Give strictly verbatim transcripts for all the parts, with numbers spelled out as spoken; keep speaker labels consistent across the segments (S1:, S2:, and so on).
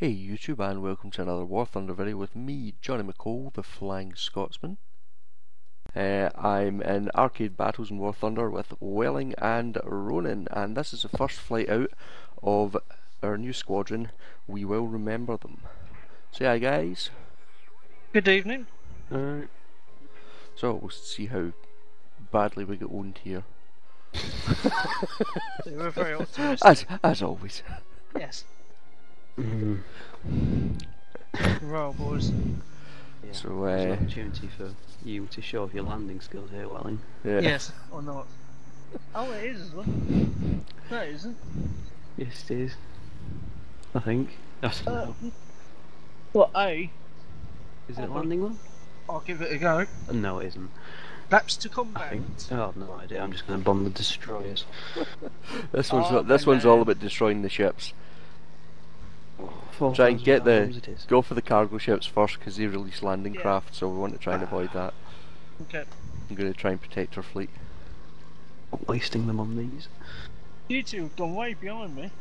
S1: Hey YouTube, and welcome to another War Thunder video with me, Johnny McCall, the Flying Scotsman. Uh, I'm in Arcade Battles in War Thunder with Welling and Ronan, and this is the first flight out of our new squadron. We will remember them. Say hi guys.
S2: Good evening.
S1: Alright. So we'll see how badly we get owned here.
S2: We're very optimistic.
S1: As, as always.
S2: Yes.
S3: Mm.
S2: Right, boys.
S3: Yeah,
S1: So,
S3: there's an
S1: uh,
S3: opportunity for you to show off your landing skills here, Welling.
S1: Yeah.
S2: Yes, or not. Oh, it is as well. No, it isn't.
S3: Yes, it is. I think. I don't
S2: Uh,
S3: know.
S2: What, A?
S3: Is it a landing one?
S2: I'll give it a go.
S3: No, it isn't.
S2: Laps to
S3: I
S2: combat.
S3: think. Oh, I've no idea. I'm just going to bomb the destroyers.
S1: This one's
S2: Oh,
S1: this
S2: my
S1: one's all
S2: man.
S1: about destroying the ships.
S3: Four
S1: Try and
S3: thousand
S1: get the
S3: bombs it is.
S1: go for the cargo ships first because they release landing
S2: Yeah.
S1: craft, so we want to try and avoid that.
S2: Okay.
S1: I'm going to try and protect our fleet.
S3: Not wasting them on these.
S2: You two have gone way behind me.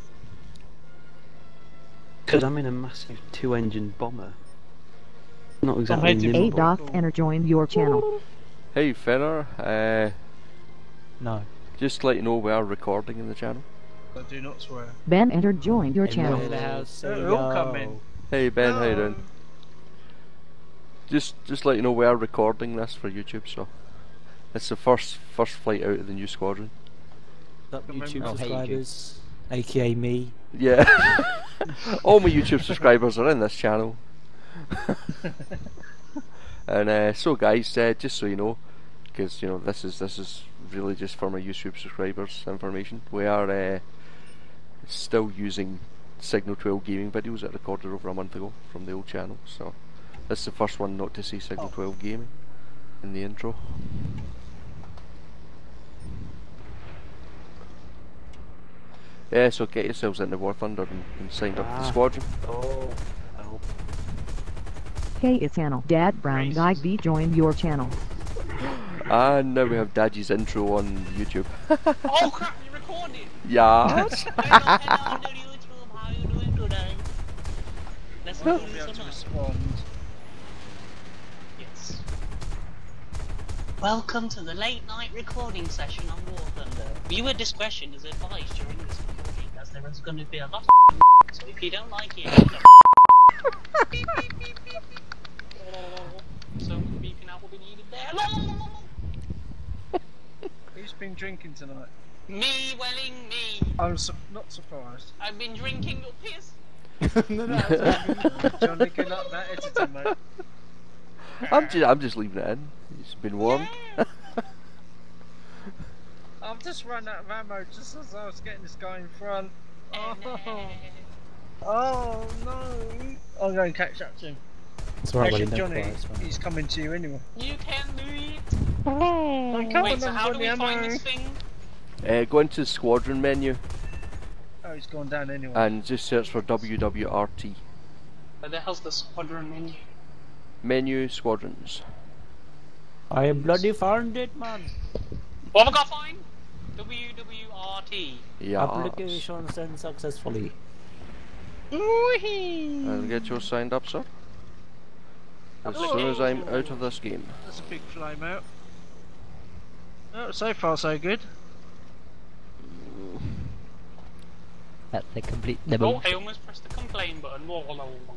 S3: Because I'm in a massive two-engine bomber. Not exactly
S2: heading
S3: nimble.
S2: for-
S4: A doth enter joined your channel.
S1: Hey Fenner, uh,
S5: No.
S1: just to let you know we are recording in the channel.
S2: I do not swear.
S4: Ben entered joined your channel.
S5: Into the house. There
S2: They're
S5: we
S2: all
S5: go.
S2: coming.
S1: Hey Ben, how you doing?
S2: No.
S1: Just just let you know we are recording this for YouTube, so it's the first first flight out of the new squadron.
S5: Up
S2: Remember-
S5: YouTube
S2: Oh,
S3: hey,
S5: subscribers, aka me.
S1: Yeah, all my YouTube subscribers are in this channel. And uh, so guys, uh, just so you know, because you know this is this is really just for my YouTube subscribers information. We are uh, still using Signal twelve gaming videos that I recorded over a month ago from the old channel. So this is the first one not to see Signal
S2: Oh.
S1: twelve gaming in the intro. Yeah, so get yourselves into War Thunder and, and signed up for the
S5: Ah.
S1: squadron.
S3: Oh, oh.
S4: K it's channel. Dad Brown Guy B joined your channel.
S1: And now we have Daddy's intro on YouTube.
S6: Oh crap, you recorded!
S1: Yes.
S6: Hello, hello, hello YouTube, how you doing today? Let's
S2: I
S6: do
S2: won't be
S6: this
S2: able to
S6: tonight.
S2: respond.
S6: Yes. Welcome to the late night recording session on War Thunder. Viewer discretion is advised during this recording as there is going to be a lot of so if you don't like it, you don't beep, beep, beep, beep, beep. So beeping out will be needed there.
S2: Who's been drinking tonight?
S6: Me, Welling, me.
S2: I'm su not surprised.
S6: I've been drinking your piss.
S5: no, no,
S2: Johnny, good luck that editing, mate.
S1: I'm just I'm just leaving it in. It's been warmed.
S2: I've just run out of ammo just as I was getting this guy in front. Oh, oh no! I'll go and catch up to him.
S5: It's alright,
S2: Actually,
S5: Welling, don't
S2: Johnny,
S5: cry, it's fine.
S2: he's coming to you anyway.
S6: You can do it.
S2: I'm coming,
S6: Wait, so
S2: I'm
S6: how do
S2: Johnny,
S6: we find
S2: ammo.
S6: this thing?
S1: Uh, go into the squadron menu
S2: Oh, he's gone down anyway.
S1: and just search for W W R T.
S6: Where the hell's the squadron menu?
S1: Menu squadrons.
S5: I bloody found it, man.
S6: What have I got to find? W W R T.
S1: Yeah.
S5: Application sent successfully.
S2: Whee!
S1: I'll get you signed up, sir. As
S2: Oh.
S1: soon as I'm out of this game.
S2: That's a big flame out. Oh, so far so good.
S5: That's a complete
S6: Oh, I almost pressed the complain button. Whoa, whoa, whoa.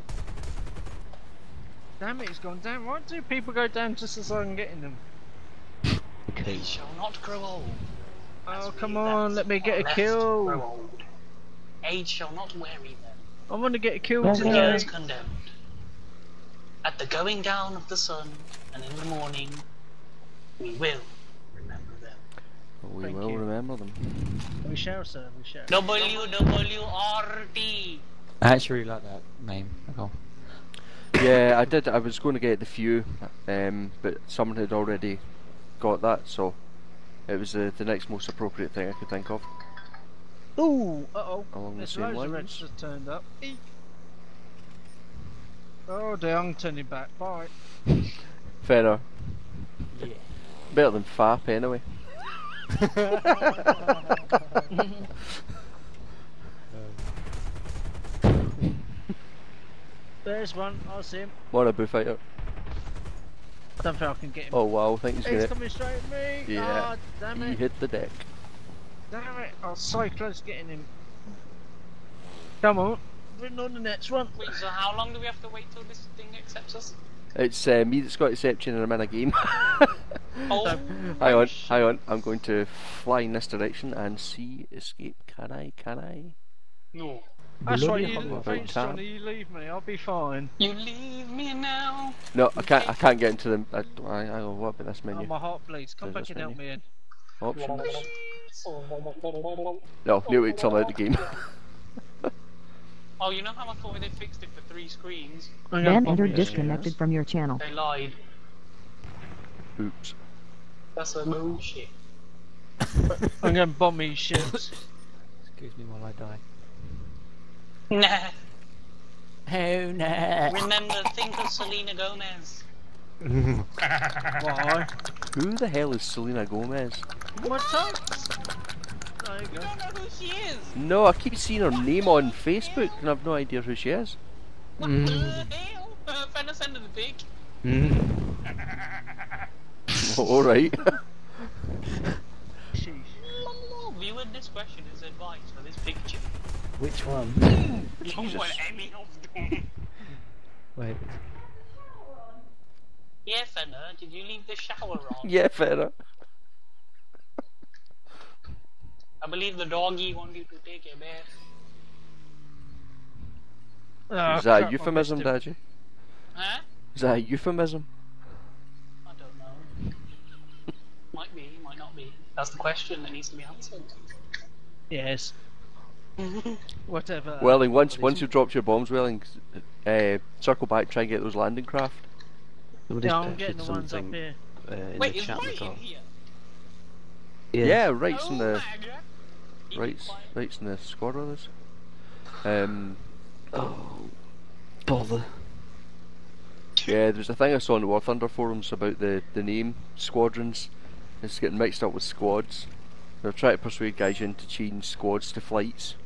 S2: Damn it, he's gone down. Why do people go down just as I'm getting them?
S6: They shall not grow old.
S2: Oh,
S6: as
S2: come
S6: we
S2: on,
S6: that
S2: let me get
S6: are
S2: a
S6: left
S2: kill.
S6: grow old. Age shall not weary them.
S2: I want to get a kill
S4: Yeah,
S6: To
S2: today.
S6: those condemned. At the going down of the sun and in the morning, we will remember them.
S1: We
S2: Thank
S1: will
S2: you.
S1: remember them.
S2: We shall, sir, we shall.
S6: W W R T.
S5: I actually really like that name. Okay.
S1: Yeah, I did. I was going to get the few, um, but someone had already got that, so it was uh, the next most appropriate thing I could think of.
S2: Ooh, uh oh.
S1: Along the
S2: There's
S1: same
S2: loads of
S1: lines.
S2: reds just turned up. Eek. Oh dear, I'm turning back. Bye.
S1: Fairer.
S5: Yeah.
S1: Better than F A P anyway.
S2: There's one. I see him.
S1: What a bullfighter.
S2: Don't think I can get him.
S1: Oh wow, I think he's
S2: He's
S1: gonna.
S2: coming straight at me.
S1: Yeah.
S2: Oh, damn
S1: He
S2: it.
S1: hit the deck.
S2: Damn it. I was so close to getting him. Come on. We're on the next one.
S6: Wait, so how long do we have to wait till this thing accepts us?
S1: It's uh, me that's got exception and I'm in a game.
S6: Oh,
S1: Hang on, hang on. I'm going to fly in this direction and see escape. Can I? Can I?
S6: no.
S2: That's right,
S3: Bloody
S2: you,
S3: hot rod.
S2: thanks,
S1: Tab.
S2: Johnny, you leave me, I'll be fine.
S6: You leave me now.
S1: No, I can't. I can't get into the. I, I, I what about this
S2: Oh,
S1: menu?
S2: my heart bleeds. Come
S1: There's
S2: back
S1: this
S2: and help me
S1: menu.
S2: in.
S1: Options. No, new way to turn out the game.
S6: Oh, you know how I thought they fixed it for three screens?
S2: I'm gonna
S4: Then
S2: bomb
S4: enter
S2: you.
S4: disconnected from your channel.
S6: They lied.
S1: Oops.
S6: That's a bullshit.
S2: I'm going to bomb these ships.
S5: Excuse me while I die.
S6: Nah.
S5: Oh no!
S6: Remember, think of Selena Gomez.
S2: Why?
S1: Who the hell is Selena Gomez?
S2: What's up? There you
S6: You
S2: go.
S6: don't know who she is.
S1: No, I keep seeing her name on Facebook and I've no idea who she is.
S6: What the hell? Uh, Fenna send her the pic.
S1: Alright.
S2: Sheesh.
S6: Viewer discretion is advised for this picture.
S5: Which one?
S1: Jesus.
S6: What any of them.
S5: Wait.
S6: Yeah, Fenna, did you leave the shower on?
S1: Yeah, fair.
S6: I believe the doggy wanted you to take a bath.
S2: Oh,
S1: Is that
S2: crap,
S1: a euphemism,
S2: I missed him.
S1: Daddy?
S6: Huh?
S1: Is that a euphemism?
S6: I don't know. Might be, might not be. That's the question that needs to be answered.
S2: Yes. Whatever.
S1: Welling, once once you dropped your bombs, Welling, uh, circle back, try and get those landing craft.
S3: Somebody's
S2: Yeah, I'm
S3: posted
S2: getting the ones up
S3: something
S2: here.
S3: uh, in
S6: Wait,
S3: the
S6: is
S3: chat
S6: right
S3: room.
S6: in here?
S1: Yeah, right's in
S6: Oh
S1: the
S6: my God. Keep it
S1: right's
S6: quiet.
S1: right's in the Squadrons. Um,
S3: Oh, bother.
S1: yeah, there's a thing I saw on the War Thunder forums about the the name Squadrons. It's getting mixed up with squads. They're trying to persuade guys into change squads to flights.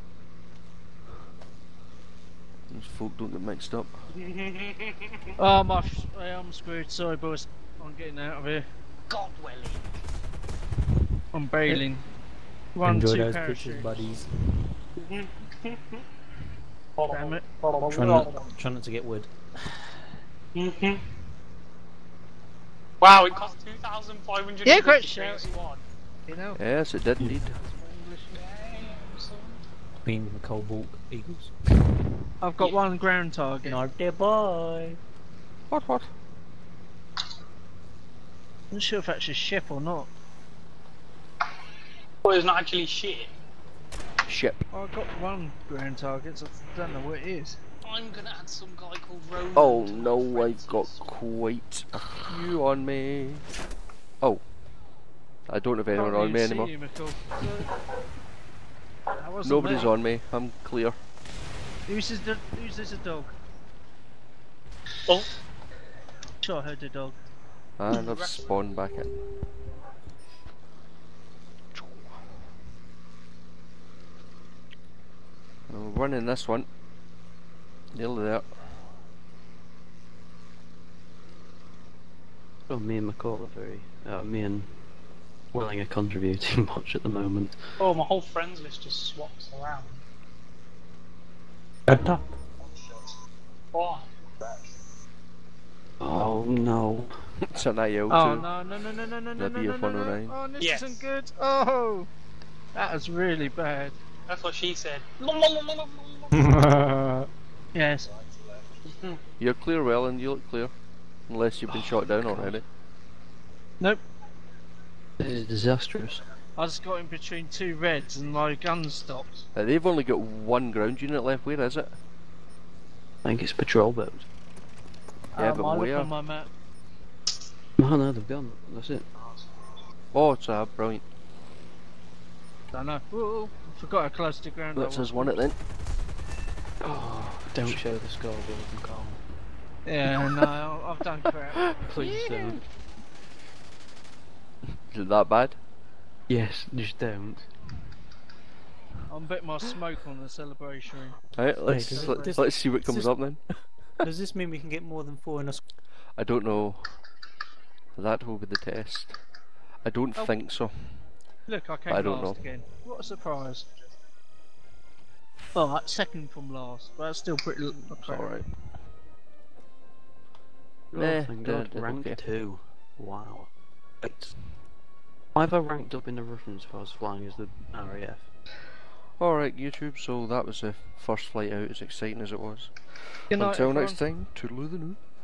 S1: Those folk don't get mixed up.
S2: Oh, my f I'm screwed. Sorry, boys. I'm getting out of here.
S6: God, Welly.
S2: I'm bailing. One,
S5: Enjoy
S2: two
S5: those
S2: parachutes.
S5: pictures, buddies.
S2: Damn it.
S5: Try not, try not to get wood.
S6: Wow, it cost two thousand five hundred.
S2: Yeah, great shout. You know?
S1: Yes, it did indeed.
S5: Queen the Cobalt Eagles.
S2: I've got
S6: Yeah.
S2: one ground target.
S5: Naughty boy.
S1: What what?
S2: I'm not sure if that's a ship or not.
S6: Well, it's not actually shit.
S1: Ship.
S2: I've got one ground target, so I don't know what it is.
S6: I'm gonna add some guy called Ronan.
S1: Oh
S6: to my
S1: no,
S6: friends
S1: I've got
S6: list.
S1: quite a few on me. Oh. I don't have anyone
S2: Can't
S1: on me
S2: even see
S1: anymore.
S2: you, Michael. That wasn't
S1: Nobody's
S2: me.
S1: on me. I'm clear.
S2: Who's this, do- who's this a dog?
S6: Oh,
S2: Sure, I heard the dog.
S1: And I've spawned back in. I'm running this one. Nearly there.
S3: Oh, me and McCall are very. Uh, me and Welling are contributing much at the moment.
S6: oh, my whole friends list just swaps around. Oh,
S3: Oh no.
S1: It's an I L too.
S2: Oh no no no no no no no
S1: The
S2: no
S1: B
S2: no
S1: F
S2: no
S1: one oh
S2: no!
S1: nine.
S2: Oh, this
S6: Yes.
S2: isn't good. Oh, that was really bad.
S6: that's what she said.
S2: Yes.
S1: You're clear, Welling. You look clear. Unless you've been shot down already.
S2: Nope.
S3: This is disastrous.
S2: I just got in between two reds and my gun stopped.
S1: Uh, they've only got one ground unit left. Where is it?
S3: I think it's patrol boat.
S1: Yeah,
S2: um,
S1: but
S2: I look
S1: where?
S2: on my map.
S3: Oh no, they've gone. That's it.
S1: Oh, it's a brilliant.
S2: Don't know. Whoa, forgot how close to ground I
S1: That's
S2: was.
S1: us won it then.
S3: Oh, don't show the score, McCall.
S2: Yeah, no, I've done crap.
S3: Please don't.
S1: Is it that bad?
S3: Yes, just don't.
S2: I'm betting my smoke on the celebration.
S1: Right, let's
S3: does it-
S1: let,
S3: does-
S1: let's see what comes
S5: just-
S1: up then.
S5: Does this mean we can get more than four in a squad?
S1: I don't know. That will be the test. I don't
S2: Oh.
S1: think so.
S2: Look, I came
S1: I don't
S2: last
S1: know.
S2: again. What a surprise. Alright, second from last, but that's still pretty.
S1: It's alright.
S3: Oh,
S1: Nah,
S3: thank
S1: d-
S3: God.
S1: d-
S3: Rank
S1: okay.
S3: two. Wow. Wait. Why have I ranked up in the Russians if I was flying as the R A F?
S1: Alright, YouTube, so that was the first flight out, as exciting as it was.
S2: Good night,
S1: Until
S2: everyone.
S1: next time, toodaloo the noo.